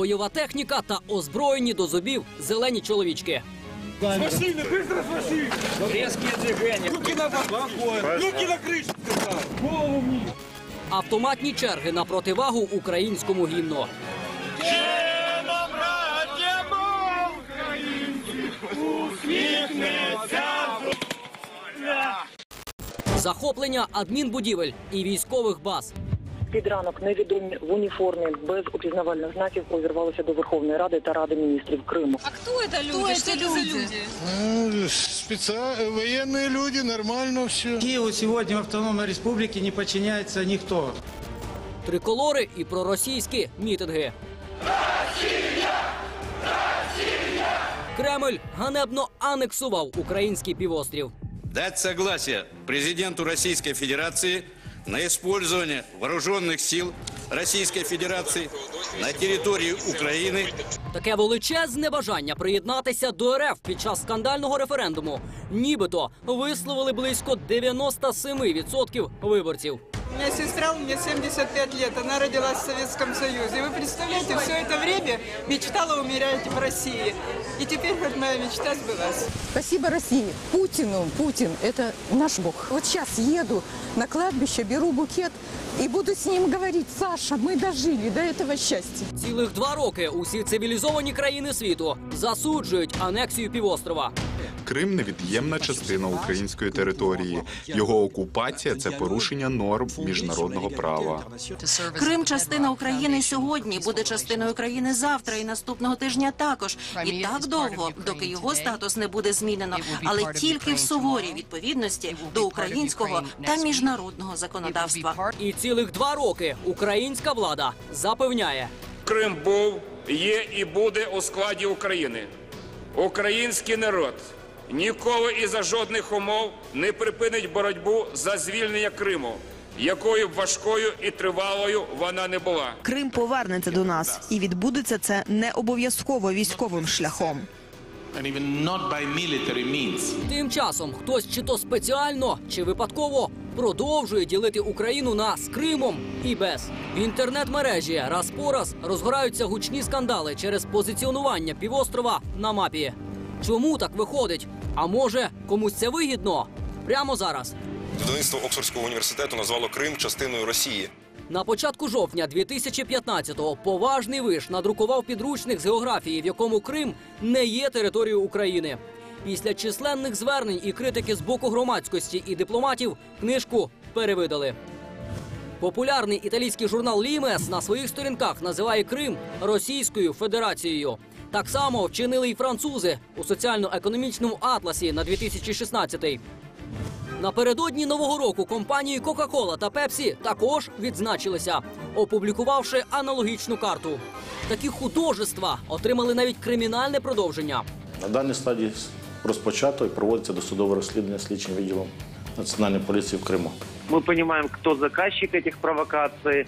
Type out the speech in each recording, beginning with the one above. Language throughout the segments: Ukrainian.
бойова техніка та озброєні до зубів зелені чоловічки. С машины, быстро с машины! Резкие движения. Руки на бок! Руки на крышу! Голову вниз! Автоматні черги на противагу українському гімну. Захоплення адмінбудівель і військових баз. Під ранок невідомі в уніформі без опізнавальних знаків увірвалися до Верховної Ради та Ради міністрів Криму. А кто это люди? Что это за люди? Военные люди, нормально все. Киеву сегодня в автономной республике не подчиняется никто. Триколори і проросійські мітинги. Кремль ганебно анексував український півострів. Дать согласие президенту Российской Федерации на использование вооруженных сил Российской Федерации на территории Украины. Таке величезне бажання приєднатися до РФ під час скандального референдуму нібито висловили близько 97% виборців. У меня сестра, мне 75 лет, она родилась в Советском Союзе. И вы представляете, все это время мечтала умереть в России. И теперь хоть моя мечта сбылась. Спасибо России, Путину. Путин – это наш Бог. Вот сейчас еду на кладбище, беру букет и буду с ним говорить: Саша, мы дожили до этого счастья. Цілих 2 роки усі цивілізовані країни світу засуджують анексію півострова. Крим – невід'ємна частина української території. Його окупація – це порушення норм міжнародного права. Крим – частина України сьогодні, буде частиною країни завтра і наступного тижня також. І так довго, доки його статус не буде змінено, але тільки в суворій відповідності до українського та міжнародного законодавства. І цілих 2 роки українська влада запевняє: Крим був, є і буде у складі України. Український народ ніколи і за жодних умов не припинить боротьбу за звільнення Криму, якою б важкою і тривалою вона не була. Крим повернеться до нас, і відбудеться це не обов'язково військовим шляхом. Тим часом хтось чи то спеціально, чи випадково продовжує ділити Україну на з Кримом і без. В інтернет-мережі раз по раз розгораються гучні скандали через позиціонування півострова на мапі. Чому так виходить? А може, комусь це вигідно? Прямо зараз. Видавництво Оксфордського університету назвало Крим частиною Росії. На початку жовтня 2015-го поважний виш надрукував підручник з географії, в якому Крим не є територією України. Після численних звернень і критики з боку громадськості і дипломатів книжку перевидали. Популярний італійський журнал «Лімес» на своїх сторінках називає Крим Російською Федерацією. Так само вчинили й французи у соціально-економічному атласі на 2016-й. Напередодні Нового року компанії «Кока-Кола» та «Пепсі» також відзначилися, опублікувавши аналогічну карту. Такі художества отримали навіть кримінальне продовження. На даній стадії розпочато і проводиться досудове розслідування слідчим відділом Національної поліції в Криму. Мы понимаем, кто заказчик этих провокаций.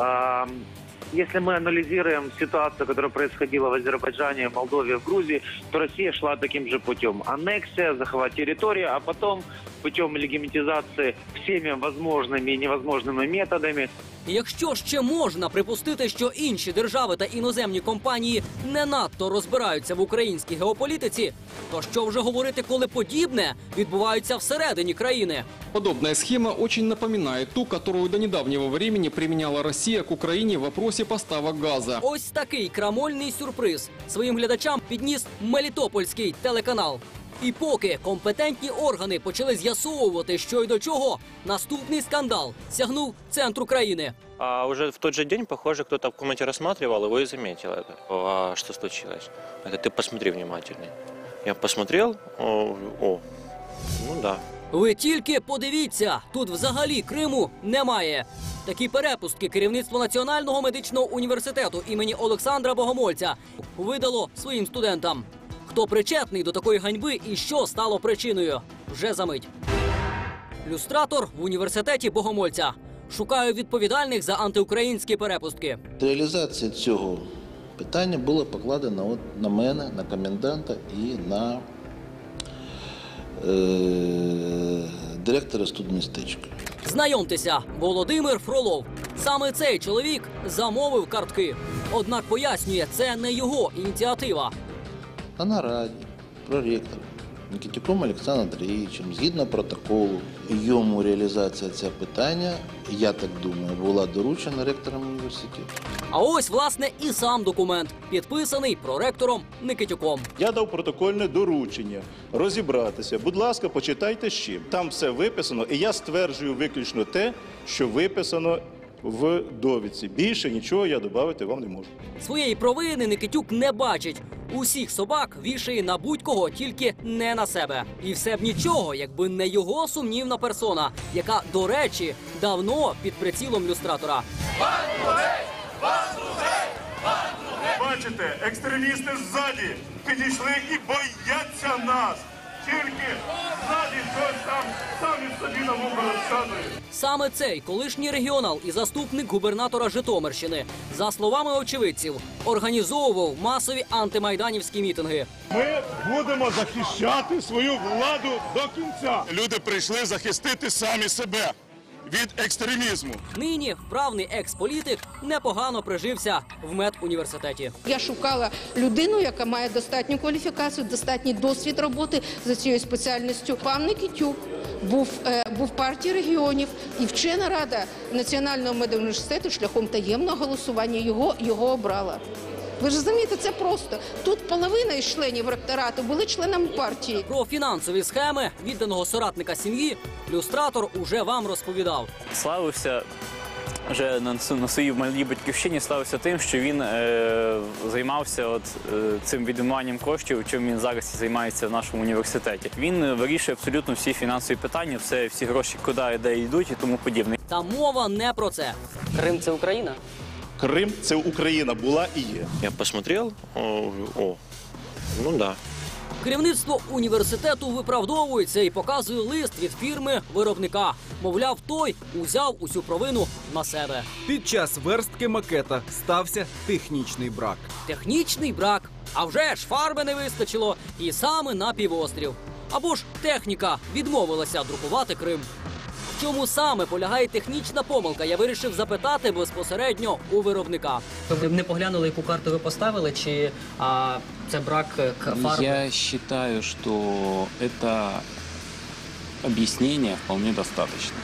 Если мы анализируем ситуацию, которая происходила в Азербайджане, в Молдове, в Грузии, то Россия шла таким же путем. Аннексия, захват территории, а потом путем легимитизации всеми возможными и невозможными методами. Якщо ще можна припустити, що інші держави та іноземні компанії не надто розбираються в українській геополітиці, то що вже говорити, коли подібне відбувається всередині країни? Подобная схема очень напоминает ту, которую до недавнего времени применяла Россия к Украине в вопросе поставок газа. Ось такий крамольний сюрприз своїм глядачам підніс Мелітопольський телеканал. І поки компетентні органи почали з'ясовувати, що й до чого, наступний скандал сягнув центру країни. А уже в тот же день, похоже, кто-то в комнате рассматривал его и заметил это. А что случилось? Это ты посмотри внимательнее. Я посмотрел, ну да. Ви тільки подивіться, тут взагалі Криму немає. Такі перепустки керівництво Національного медичного університету імені Олександра Богомольця видало своїм студентам. Хто причетний до такої ганьби і що стало причиною? Вже за мить. Люстратор в університеті Богомольця. Шукаю відповідальних за антиукраїнські перепустки. Реалізація цього питання була покладена на мене, на коменданта і на директора студмістечка. Знайомтеся, Володимир Фролов. Саме цей чоловік замовив картки. Однак пояснює, це не його ініціатива. На нараді проректора Никитюком Олександром Андрійовичем, згідно протоколу, йому реалізація цього питання, я так думаю, була доручена ректором університету. А ось, власне, і сам документ, підписаний проректором Никитюком. Я дав протокольне доручення розібратися. Будь ласка, почитайте з чим. Там все виписано, і я стверджую виключно те, що виписано в довідці. Більше нічого я додати вам не можу. Своєї провини Никитюк не бачить. Усіх собак вішає на будь-кого, тільки не на себе. І все б нічого, якби не його сумнівна персона, яка, до речі, давно під прицілом люстратора. Бачите, екстремісти ззаді підійшли і бояться нас. Тільки ззаді щось там самі собі на вухо розказують. Саме цей колишній регіонал і заступник губернатора Житомирщини, за словами очевидців, організовував масові антимайданівські мітинги. Ми будемо захищати свою владу до кінця. Люди прийшли захистити самі себе від екстремізму. Нині вправний екс-політик непогано прижився в медуніверситеті. Я шукала людину, яка має достатню кваліфікацію, достатній досвід роботи за цією спеціальністю. Пан Никитюк був в партії регіонів, і вчена рада Національного медуніверситету шляхом таємного голосування його обрала. Ви ж розумієте, це просто. Тут половина із членів ректорату були членами партії. Про фінансові схеми відданого соратника сім'ї люстратор уже вам розповідав. Славився вже на своїй малій батьківщині, славився тим, що він займався цим відмиванням коштів, чим він зараз і займається в нашому університеті. Він вирішує абсолютно всі фінансові питання, всі гроші куди, де йдуть і тому подібне. Та мова не про це. Крим – це Україна? Крим – це Україна, була і є. Я посмотрел, ну да. Керівництво університету виправдовується і показує лист від фірми-виробника. Мовляв, той узяв усю провину на себе. Під час верстки макета стався технічний брак. Технічний брак? А вже ж фарби не вистачило і саме на півострів. Або ж техніка відмовилася друкувати Крим. В чому саме полягає технічна помилка, я вирішив запитати безпосередньо у виробника. Ви не поглянули, яку карту ви поставили, чи це брак фарби? Я считаю, что это объяснение вполне достаточно.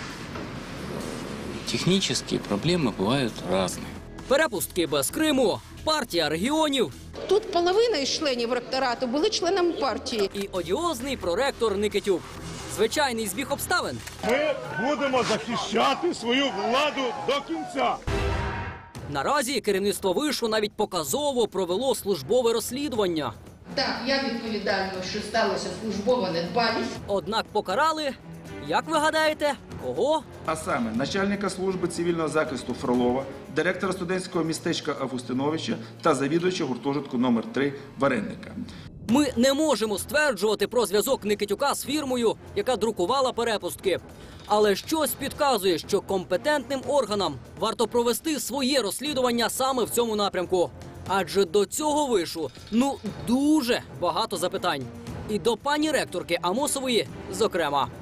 Технические проблемы бывают разные. Перепустки без Криму, партія регіонів. Тут половина із членів ректорату були членами партії. І одіозний проректор Никитюк. Звичайний збіг обставин. Ми будемо захищати свою владу до кінця. Наразі керівництво вишу навіть показово провело службове розслідування. Так, я відповідальна, що сталося службова недбалість. Однак покарали, як ви гадаєте, кого? А саме начальника служби цивільного захисту Фролова, директора студентського містечка Августиновича та завідувача гуртожитку номер 3 Варенника. Ми не можемо стверджувати про зв'язок Никитюка з фірмою, яка друкувала перепустки. Але щось підказує, що компетентним органам варто провести своє розслідування саме в цьому напрямку. Адже до цього вишу, дуже багато запитань. І до пані ректорки Амосової, зокрема.